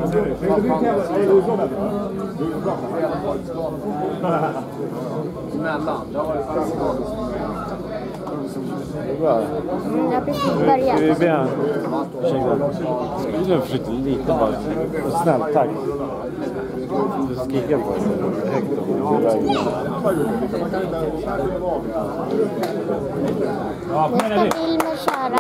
Jag precis börjat. Det är bien. Nu flyttar lite bara. Snäll, tack. Du skriker på det. Högt om vägen. Nu ska Wilmer köra.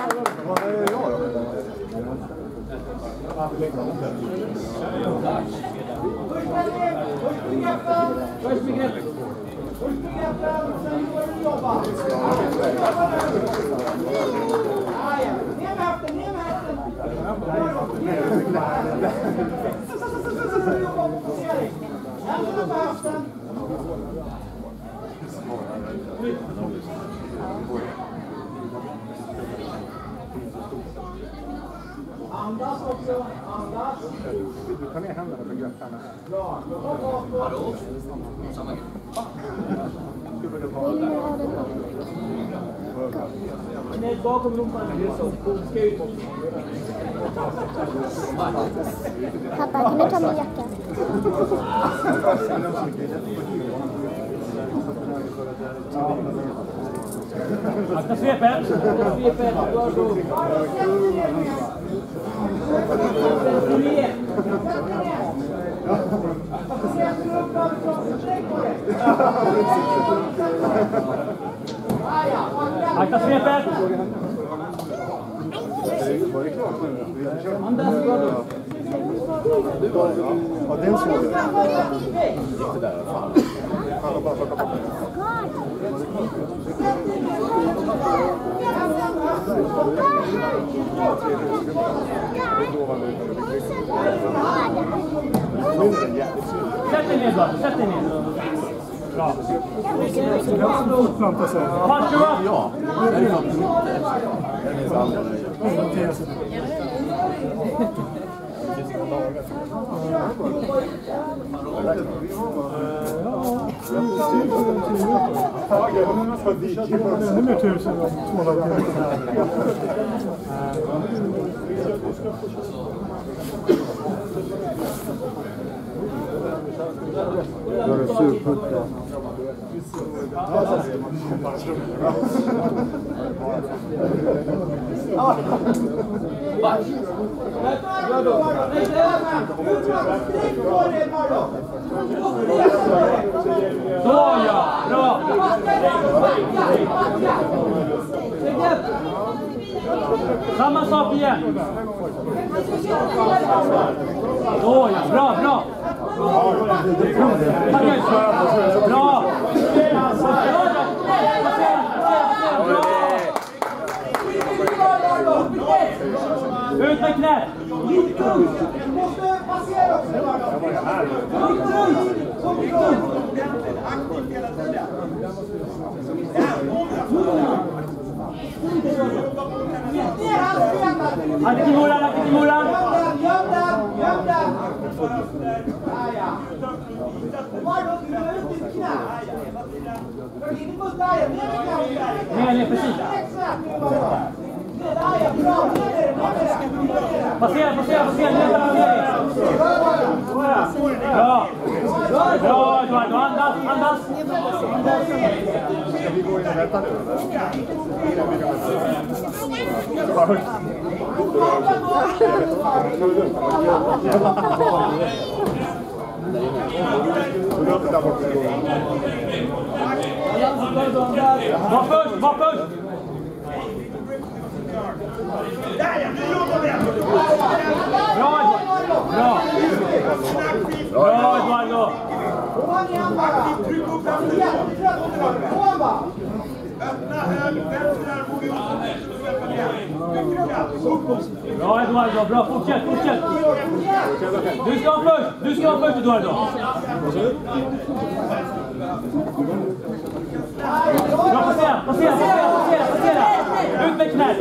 Andas också, andas. Du kan ner händerna för gröpparna. Bra. Hallå? Samma grej. Nej, bakom rumpan. Pappa, kan du ta min jacka? Akta svepet! Akta svepet! Andas bra då. Ja, den såg jag. Gick det där, fan. Alla bara plocka bort det. Sätt dig ner då, sätt dig ner. Bra. Fortplanta sig. Punch you up! Ja, det är fan Ännu mer 1200 timmar. Då är det surputta. Så ja, bra! Samma sak igen. Så ja, bra, bra! Bra! Ut med knät! Du måste passera också. Akta till målan, akta till målan! Göm den! Nej, precis. Passera. Bra! Bra, Eduardo. Andas. Ska vi gå in och rätta nu? Var först! Bra, Eduardo! Bra, Eduardo, bra, fortsätt! Du ska vara först, Eduardo! Bra, passera! Ut med knät!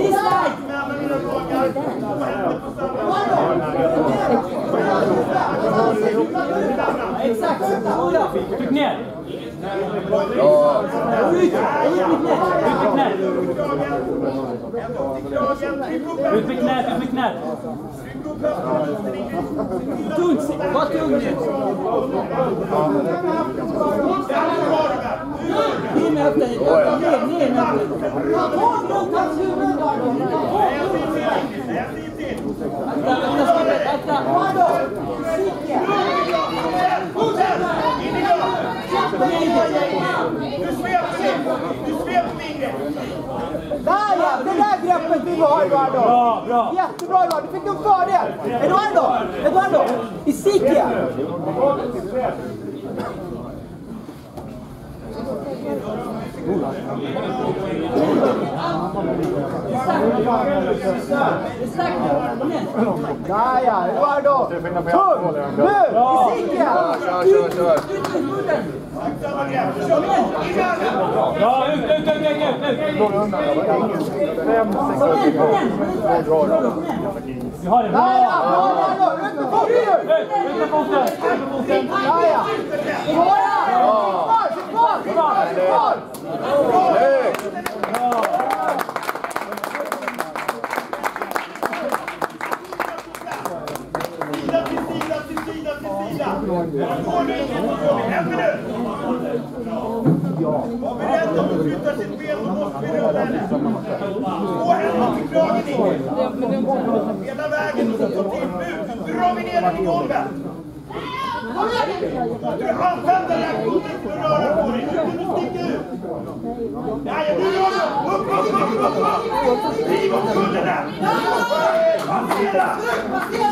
Exakt! Tryck ner! Ut med knät! Tungt, vad tung nu. Ner med upp dig. Ner med upp dig. Där ja, det där greppet vi har Eduardo. Bra, bra. Jättebra Eduardo, du fick en fördel. Eduardo, i Sikia. Där ja, Eduardo. Tung, nu, i Sikia. Kör. Bra, ut. Vi har det. Där ja, bra Eduardo, ut med foten nu. Ut med foten. Där ja. Sitt kvar. Var beredd om du flyttar sitt ben och måste vi röra henne. Två händer till kragen in. Hela vägen och så till. Nu drar vi ner den i golvet. Du använder den här foten för att röra på dig. Nu kan du sticka ut. Ja, du rör dig. Upp. Driv åt kullen där. Passera.